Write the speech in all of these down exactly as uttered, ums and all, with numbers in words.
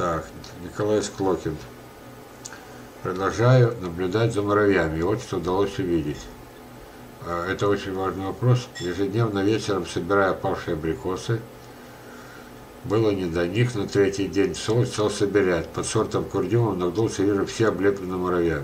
Так, Николай Склокин. Продолжаю наблюдать за муравьями. И вот что удалось увидеть. Это очень важный вопрос. Ежедневно вечером собирая опавшие абрикосы. Было не до них, на третий день солнце стал собирать. Под сортом курдюмом нагнулся, вижу, все облеплены муравьями.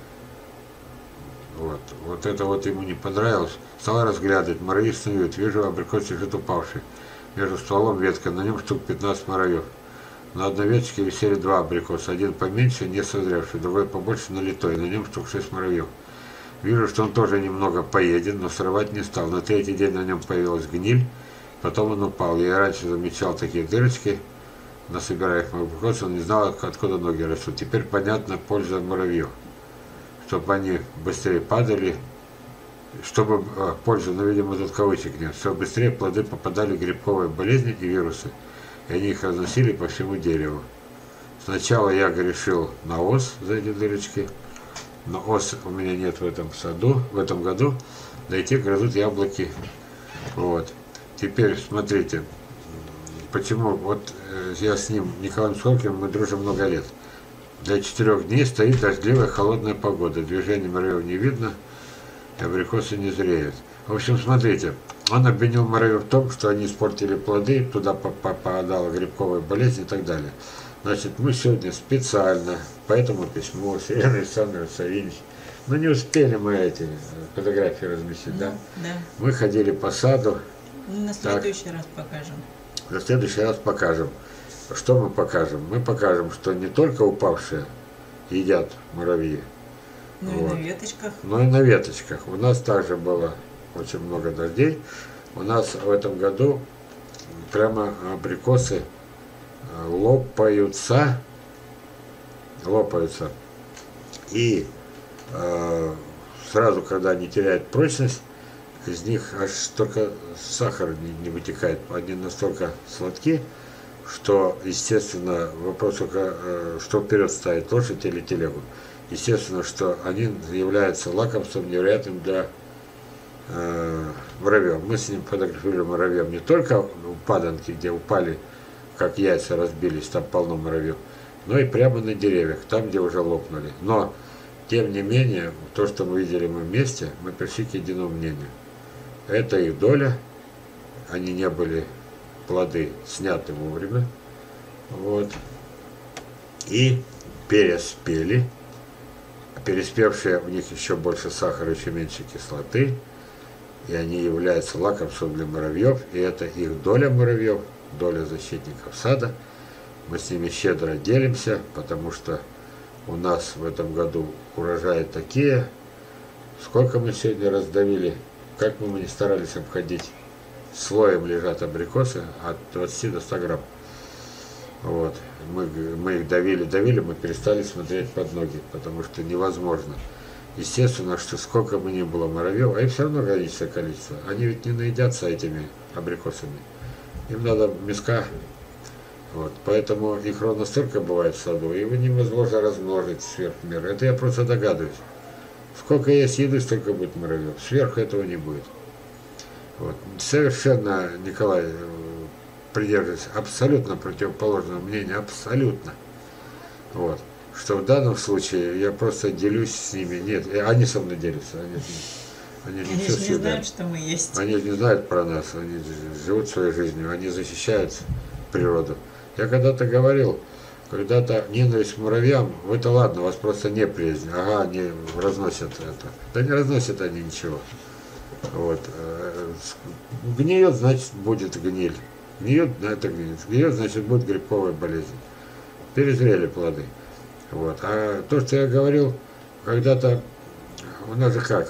Вот. Вот это вот ему не понравилось. Стал разглядывать, муравьи снуют. Вижу, абрикос лежит упавший. Между стволом ветка, на нем штук пятнадцать муравьев. На одной веточке висели два абрикоса. Один поменьше, не созревший, другой побольше, налитой. На нем штук шесть муравьев. Вижу, что он тоже немного поеден, но срывать не стал. На третий день на нем появилась гниль. Потом он упал. Я раньше замечал такие дырочки на собираемых абрикосах, он не знал, откуда ноги растут. Теперь понятна польза муравьев. Чтобы они быстрее падали, чтобы а, пользу, но, видимо, тут кавычек нет, чтобы быстрее плоды попадали в грибковые болезни и вирусы. И они их разносили по всему дереву. Сначала я грешил на ос за эти дырочки, но ос у меня нет в этом саду, в этом году, да и те грызут яблоки. Вот. Теперь смотрите, почему вот э, я с ним, Николаем Склокиным, мы дружим много лет. Для четырех дней стоит дождливая холодная погода, движения муравьев не видно, и абрикосы не зреют. В общем, смотрите, он обвинил муравьев в том, что они испортили плоды, туда попадала грибковая болезнь и так далее. Значит, мы сегодня специально по этому письму с Еленой Александровной Савинич, ну не успели мы эти фотографии разместить, ну, да? Да. Мы ходили по саду. На следующий так. раз покажем. На следующий раз покажем. Что мы покажем? Мы покажем, что не только упавшие едят муравьи, но вот, и на веточках. Но и на веточках. У нас также было очень много дождей. У нас в этом году прямо абрикосы лопаются, лопаются. И э, сразу, когда они теряют прочность, из них аж только сахар не, не вытекает. Они настолько сладки, что, естественно, вопрос только, э, что вперед ставить, лошадь или телегу. Естественно, что они являются лакомством невероятным для э, муравьев. Мы с ним фотографировали муравьев не только у паданки, где упали, как яйца разбились, там полно муравьев, но и прямо на деревьях, там, где уже лопнули. Но, тем не менее, то, что мы видели мы вместе, мы пришли к единому мнению. Это их доля, они не были, плоды сняты вовремя, вот, и переспели, переспевшие, у них еще больше сахара, еще меньше кислоты, и они являются лакомством для муравьев, и это их доля муравьев, доля защитников сада. Мы с ними щедро делимся, потому что у нас в этом году урожаи такие, сколько мы сегодня раздавили, как мы не старались обходить, слоем лежат абрикосы от двадцати до ста грамм. Вот. Мы, мы их давили, давили, мы перестали смотреть под ноги, потому что невозможно. Естественно, что сколько бы ни было муравьев, а их все равно ограниченное количество, они ведь не наедятся этими абрикосами. Им надо миска. Вот. Поэтому их ровно столько бывает в саду, его невозможно размножить сверх меры. Это я просто догадываюсь. Сколько есть еды, столько будет муравьев. Сверху этого не будет. Вот. Совершенно, Николай, придерживается абсолютно противоположного мнения, абсолютно. Вот. Что в данном случае я просто делюсь с ними. Нет, они со мной делятся. Они, они, они не, же не знают, что мы есть. Они не знают про нас, они живут своей жизнью, они защищают природу. Я когда-то говорил, когда-то ненависть к муравьям, это ладно, у вас просто неприязнь, ага, они разносят это. Да не разносят они ничего. Вот. Гниет, значит, будет гниль. Гниет, да, это гниет. Гниет, значит, будет грибковая болезнь. Перезрели плоды. Вот. А то, что я говорил, когда-то, у нас же как,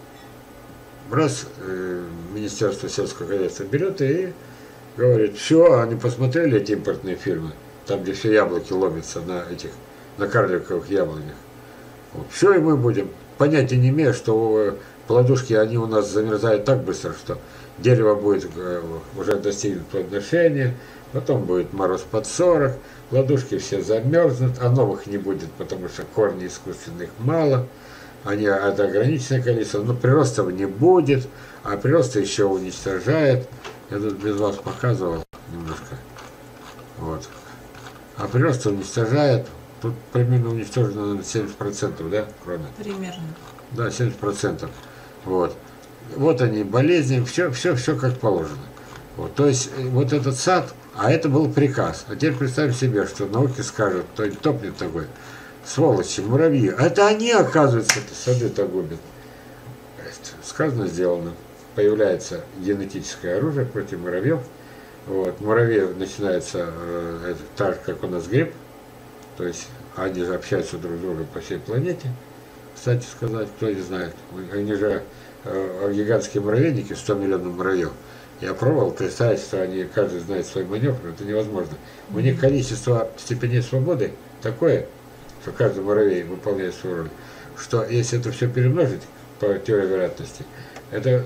раз э, Министерство сельского хозяйства берет и говорит, все, они посмотрели эти импортные фильмы, там, где все яблоки ломятся на этих, на карликовых яблонях. Вот. Все, и мы будем, понятия не имея, что плодушки, они у нас замерзают так быстро, что дерево будет э, уже достигнуть плодоношения, потом будет мороз под сорок, плодушки все замерзнут, а новых не будет, потому что корней искусственных мало, они это ограниченное количество, но приростов не будет, а прирост еще уничтожает. Я тут без вас показывал немножко. Вот. а прирост уничтожает. Тут примерно уничтожено на семьдесят процентов, да, кроме? Примерно. Да, семьдесят процентов. Вот. Вот они, болезни, все, все, все как положено. Вот. То есть вот этот сад, а это был приказ. А теперь представь себе, что науки скажут, то топнет такой, сволочи, муравьи. А это они, оказывается, это сады-то губят. Сказано, сделано. Появляется генетическое оружие против муравьев. Вот. Муравей начинается э, это, так же, как у нас гриб. То есть они же общаются друг с другом по всей планете. Кстати сказать, кто не знает, они же э, гигантские муравейники, сто миллионов муравьев. Я пробовал представить, что они каждый знает свой маневр, это невозможно. У них количество степеней свободы такое, что каждый муравей выполняет свою роль, что если это все перемножить по теории вероятности, это,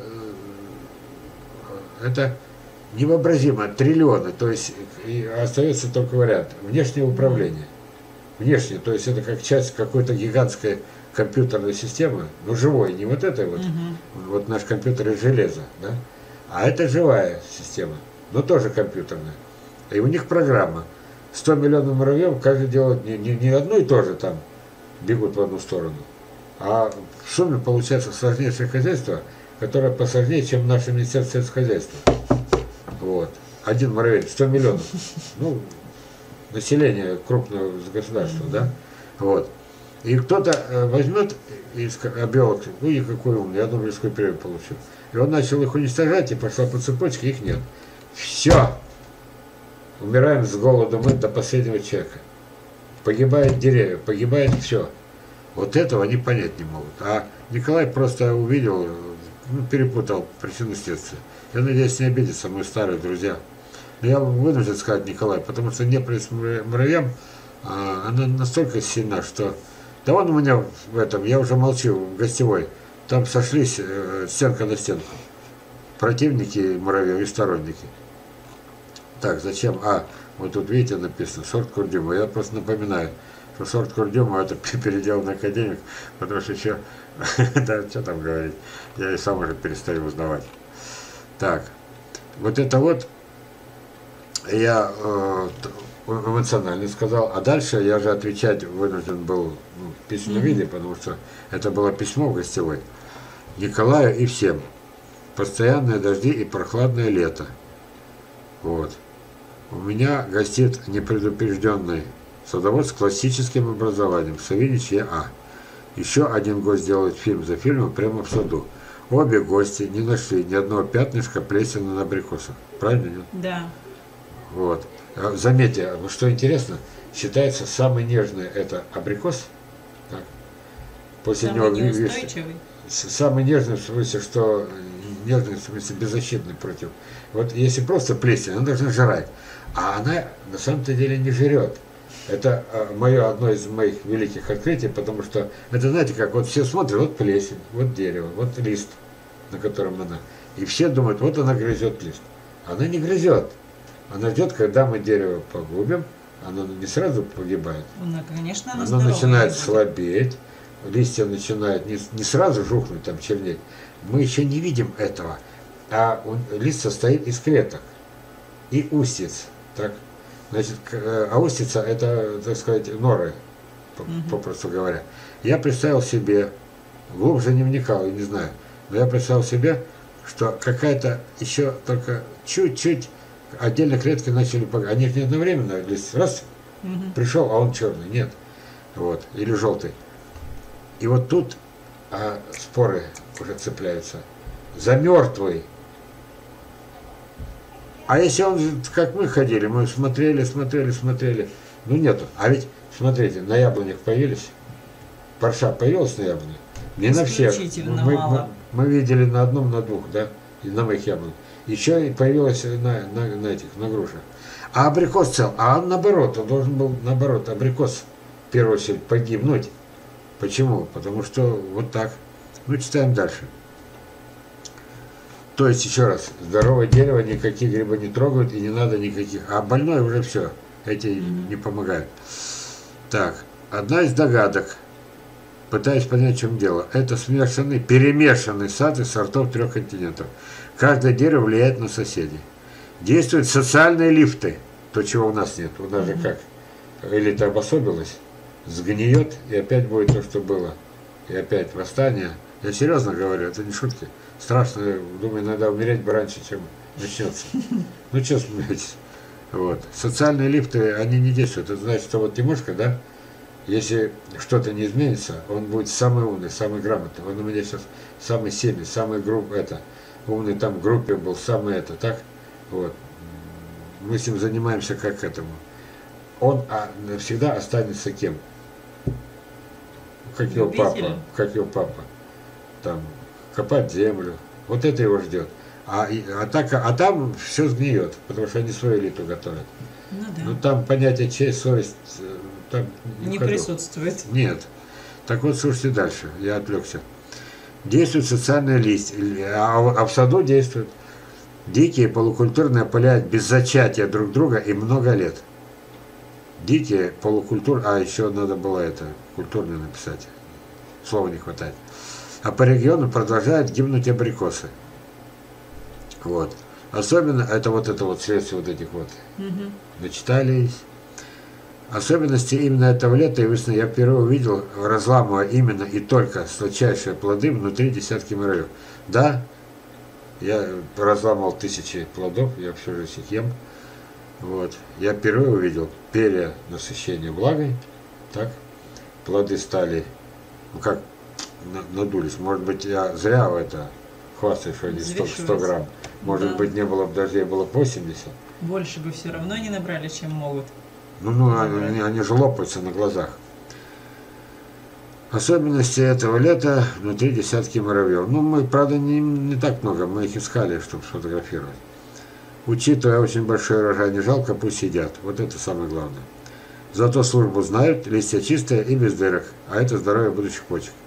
это невообразимо, триллионы, то есть и остается только вариант внешнего управления. Внешне, то есть это как часть какой-то гигантской компьютерной системы, но живой, не вот этой вот, угу. Вот наш компьютер из железа, да, а это живая система, но тоже компьютерная. И у них программа. сто миллионов муравьев каждый делает не, не, не одно и то же там, бегут в одну сторону, а в сумме получается сложнейшее хозяйство, которое посложнее, чем наше Министерство сельскохозяйства. Вот. Один муравей, сто миллионов. Ну, население крупного государства, да, вот. И кто-то возьмет из биолог, ну и какой умный, я Нобелевскую премию получил. И он начал их уничтожать, и пошла по цепочке, их нет. Все. Умираем с голоду мы до последнего человека. Погибают деревья, погибает все. Вот этого они понять не могут. А Николай просто увидел, ну, перепутал причину следствия. Я надеюсь, не обидится, мои старые друзья. Но я вынужден сказать, Николай, потому что ненависть муравьям, а, она настолько сильна, что... Да вон у меня в этом, я уже молчу, в гостевой, там сошлись э, стенка на стенку. Противники муравьев и сторонники. Так, зачем? А, вот тут видите написано, сорт курдюма. Я просто напоминаю, что сорт курдюма это переделанный академик, потому что еще, да, что там говорить, я и сам уже перестаю узнавать. Так, вот это вот я э, эмоционально сказал, а дальше я же отвечать вынужден был, ну, в письменном виде, потому что это было письмо в гостевой. Николаю и всем. Постоянные дожди и прохладное лето. Вот. У меня гостит непредупрежденный садовод с классическим образованием, Савинич Е А. Еще один гость делает фильм за фильмом прямо в саду. Обе гости не нашли ни одного пятнышка плесени на абрикосах. Правильно, нет? Да. Вот. Заметьте, что интересно, считается самый нежный это абрикос. Так. После самый него неустойчивый. Самый нежный в смысле, что нежный в смысле беззащитный против. Вот если просто плесень, она должна жрать. А она на самом-то деле не жрет. Это мое одно из моих великих открытий, потому что это, знаете, как вот все смотрят, вот плесень, вот дерево, вот лист, на котором она. И все думают, вот она грызет лист. Она не грызет. Она ждет, когда мы дерево погубим, оно не сразу погибает. Ну, конечно, оно начинает слабеть, листья начинают не, не сразу жухнуть, там чернеть. Мы еще не видим этого. А он, лист состоит из клеток и устиц. Так? Значит, а устица это, так сказать, норы, попросту говоря. Я представил себе, глубже не вникал, я не знаю, но я представил себе, что какая-то еще только чуть-чуть отдельно клетки начали погибать. Они не одновременно, лист раз, угу. Пришел, а он черный, нет. Вот, или желтый. И вот тут а, споры уже цепляются. За мертвый. А если он, как мы ходили, мы смотрели, смотрели, смотрели, ну нету. А ведь, смотрите, на яблонях появились, парша появилась на яблоне? Не на всех. Мы, мы, мы видели на одном, на двух, да, и на моих яблонях. Еще и появилась на, на, на этих, на грушах. А абрикос цел, а он наоборот, он должен был наоборот, абрикос в первую очередь погибнуть. Почему? Потому что вот так. Ну, читаем дальше. То есть, еще раз, здоровое дерево никакие грибы не трогают и не надо никаких. А больное уже все, эти mm-hmm. не помогают. Так, одна из догадок, пытаюсь понять, в чем дело. Это смешанный, перемешанный сад из сортов трех континентов. Каждое дерево влияет на соседей. Действуют социальные лифты, то, чего у нас нет. У нас же как? элита обособилась, сгниет, и опять будет то, что было. И опять восстание. Я серьезно говорю, это не шутки. Страшно, думаю, надо умереть бы раньше, чем начнется. Ну, что смеетесь? Вот. Социальные лифты, они не действуют. Это значит, что вот Тимошка, да, если что-то не изменится, он будет самый умный, самый грамотный. Он у меня сейчас самый сильный, самый грубый, это, умный там в группе был, самый это, так? Вот. Мы с ним занимаемся как к этому. Он а, навсегда останется кем? Как его папа, как его папа. Там, копать землю. Вот это его ждет. А, а, так, а там все сгниет, потому что они свою элиту готовят. Ну, да. Ну там понятие честь, совесть там не, не присутствует. Нет. Так вот, слушайте дальше, я отвлекся. Действует социальная листь, а, а в саду действует. Дикие полукультурные опыляют без зачатия друг друга и много лет. Дикие полукультур, а еще надо было это, культурное написать. Слова не хватает. А по региону продолжают гибнуть абрикосы. Вот. Особенно, это вот это вот следствие вот этих вот. Угу. Начитались. Особенности именно этого лета и весны я впервые увидел, разламывая именно и только сладчайшие плоды внутри десятки муравьев. Да, я разламывал тысячи плодов, я всю жизнь их ем. Вот. Я впервые увидел перья насыщения влагой. Так. Плоды стали, ну как, надулись. Может быть, я зря в это хвастаюсь, что они сто, сто грамм. Может да. быть, не было бы дождей, было бы восемьдесят. Больше бы все равно не набрали, чем могут. Ну, ну они, они же лопаются на глазах. Особенности этого лета внутри десятки муравьев. Ну, мы, правда, не, не так много, мы их искали, чтобы сфотографировать. Учитывая очень большой урожай, не жалко, пусть сидят. Вот это самое главное. Зато службу знают, листья чистые и без дырок, а это здоровье будущих почек.